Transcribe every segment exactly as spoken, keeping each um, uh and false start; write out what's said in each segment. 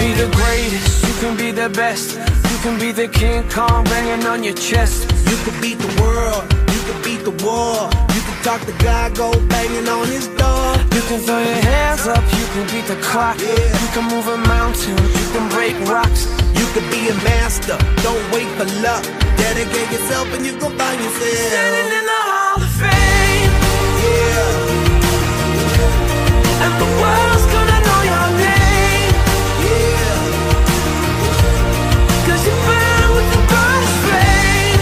be the greatest, you can be the best. You can be the King Kong banging on your chest. You can beat the world, you can beat the war. You can talk to God, go banging on his door. You can throw your hands up, you can beat the clock. Yeah. You can move a mountain, you can break rocks. You can be a master, don't wait for luck. Dedicate yourself and you gon' find yourself standing in the Hall of Fame. Yeah. And the world's gonna know your name. Yeah. Cause you burn with the brightest flame.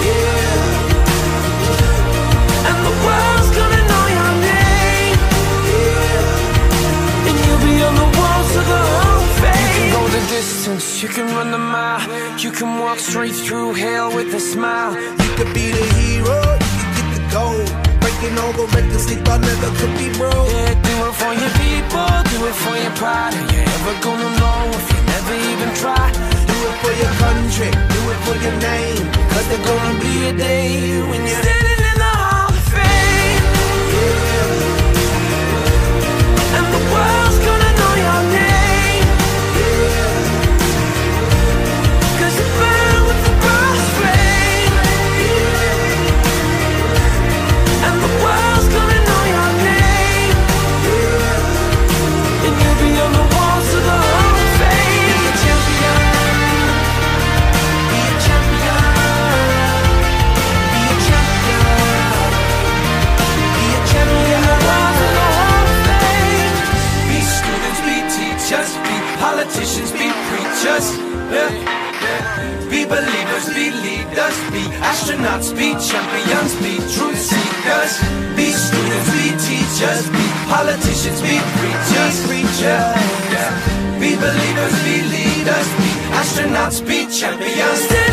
Yeah. And the world's gonna know your name. Yeah. And you'll be on the walls of the Hall of Fame. You can go the distance, you can run the mile. You can walk straight through hell with a smile. You could be the hero, you can get the gold. Breaking all the records they thought never could be broke. Yeah, do it for your people, do it for your pride. Are you ever gonna know if you never even try? Do it for your country, do it for your name. Cause there's gonna be a day when you're standing in the Hall of Fame. Yeah. And the world's gonna know your name. Yeah. Cause you burn with the brightest flame. Yeah. And the world's gonna know your name. Yeah. And you'll be on the walls of the Hall of Fame. Be a champion. Be a champion. Be a champion. Be a champion. The walls of the Hall of Fame. Be students, be teachers, be politicians, be preachers. Yeah. Be believers, be leaders, be astronauts, be champions, be truth seekers. Be students, be teachers, be politicians, be preachers. Yeah. Yeah. Be believers, be leaders, be astronauts, be champions.